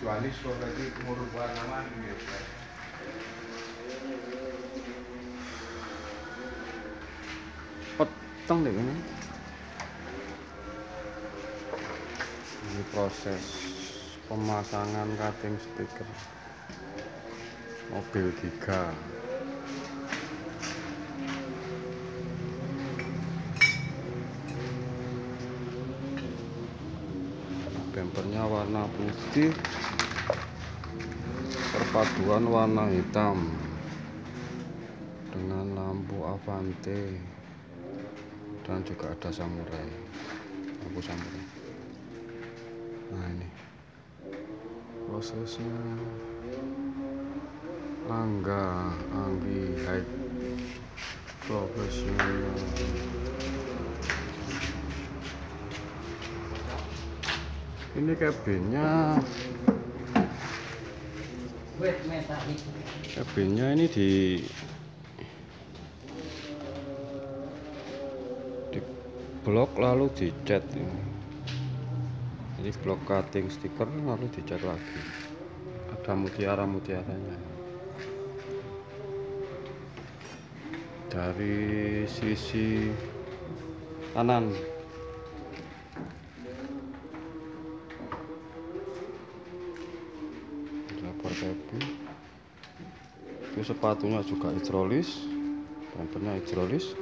kecuali kalau lagi merubah nama gitu. Peteng deh ini. Ini proses pemasangan cutting stiker mobil Giga. Bempernya warna putih, perpaduan warna hitam dengan lampu Avante dan juga ada samurai, lampu samurai. Nah ini prosesnya. Anggi High Professional. Ini kabinnya ini di blok lalu dicat ini. Jadi blok cutting stiker lalu dicat lagi. Ada mutiara-mutiaranya. Dari sisi kanan lapor kabin. Itu sepatunya juga hidrolis, bumpernya hidrolis.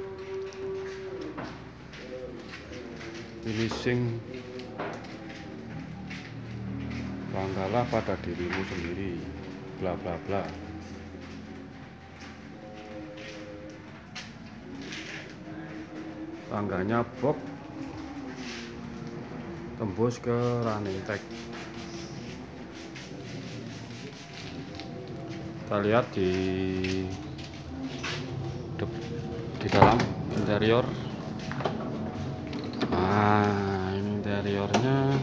Finishing banggalah pada dirimu sendiri, bla bla bla. Tangganya box tembus ke running tag. Kita lihat di dalam interior. Nah, ini interiornya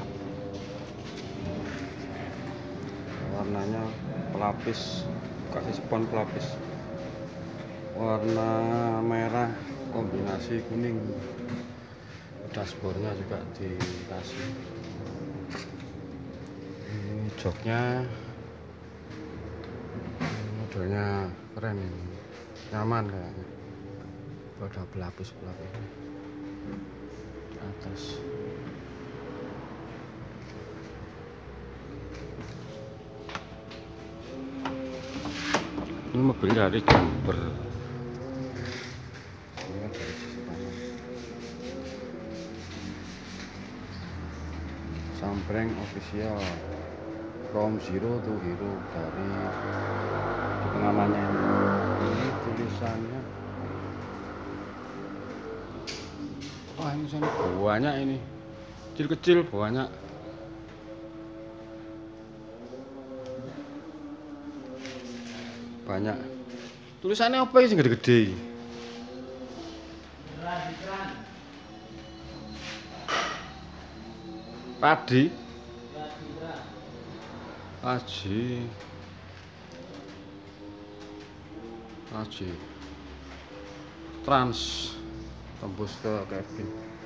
warnanya pelapis, kasih spon pelapis warna merah kombinasi kuning. Dashboardnya juga dikasih. Ini joknya, modelnya keren ini, nyaman kayaknya. Ada pelapis di atas. Ini mobil dari Jember. Dari sisi kanan. Sampreng official from zero to hero dari di pengamannya ini tulisannya. Wah, ini sana banyak ini, kecil-kecil banyak. Banyak. Tulisannya apa sih gede-gede? Padi. Aji. Trans tembus ke kabin.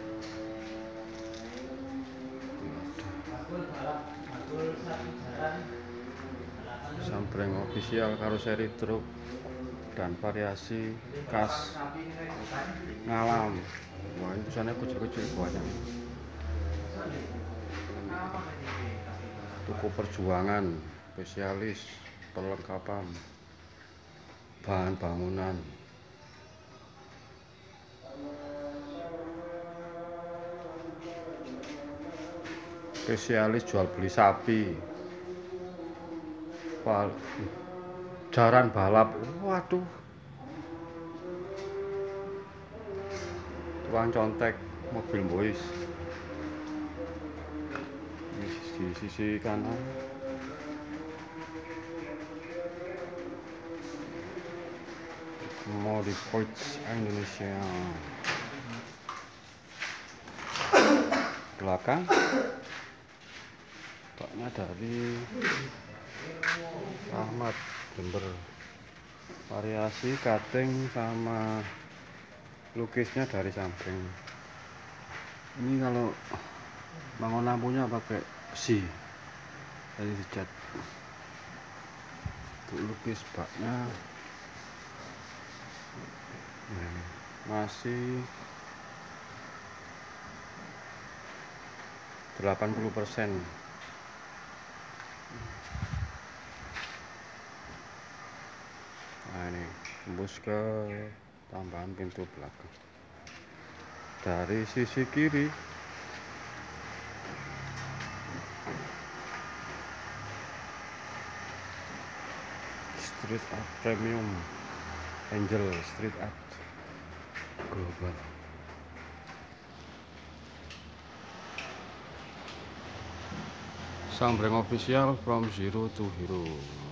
Sampreng official karoseri truk dan variasi khas ngalam. Wah, ini tulisannya kecil-kecil banyak. Tuku perjuangan, spesialis perlengkapan bahan bangunan. Spesialis jual beli sapi. Jaran balap. Waduh. Tukang contek mobil boys. Di sisi kanan. Modified Indonesia. Belakang. Baknya dari Ahmad Jember. Variasi cutting sama lukisnya dari samping. Ini kalau bangun lampunya pakai besi. tadi dicat untuk lukis baknya. Masih 80%. Nah ini tembus ke tambahan pintu belakang dari sisi kiri. Street Art Premium Angel Street Art Global. Sambreng official from zero to hero.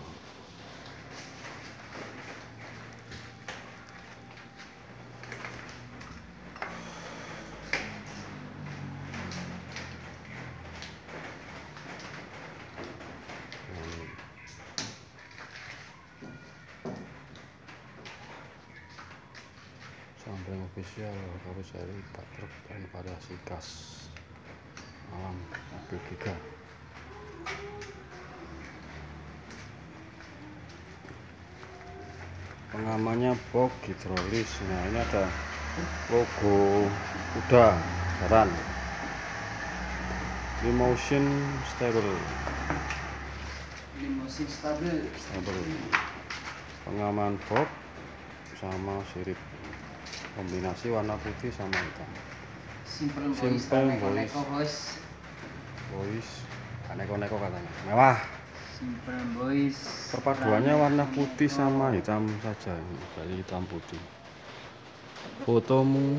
Sambreng official karoseri 4 truk dan variasi khas alam mobil giga. Pengamannya box hidrolis. Nah ini ada logo kuda jaran. Limousine stable. Pengaman box sama sirip. Kombinasi warna putih sama hitam. Simple voice. Neko-neko katanya. Mewah. Simple boys. Perpaduannya warna putih sama hitam saja. Dari hitam putih. Fotomu.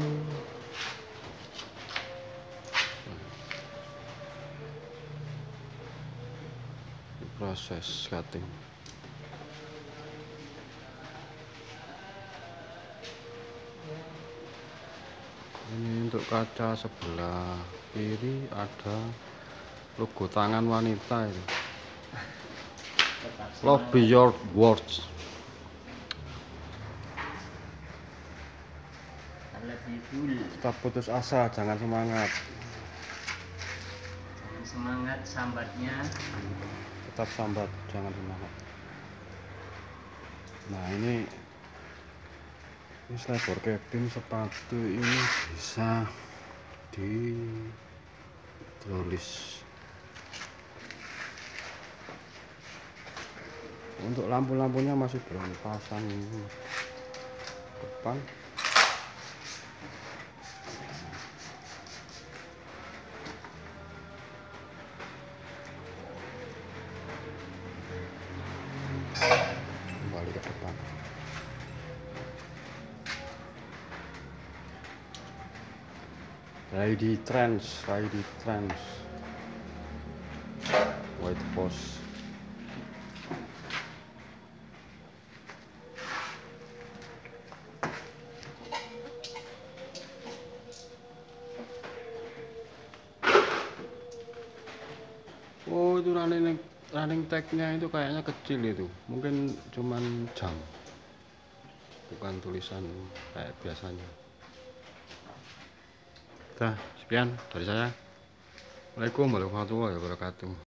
Proses cutting. Ini untuk kaca sebelah kiri ada logo tangan wanita itu. Love beyond words. Tetap putus asa, jangan semangat. Jangan semangat sambatnya. Tetap sambat, jangan semangat. Nah ini lebar cabin sepatu ini bisa ditulis. Untuk lampu-lampunya masih belum pasang depan. Kembali ke depan. Ride Trans White Post. Oh itu running tag-nya itu kayaknya kecil itu, mungkin cuman jam, bukan tulisan kayak biasanya. Nah, sekian dari saya. Assalamualaikum warahmatullahi wabarakatuh.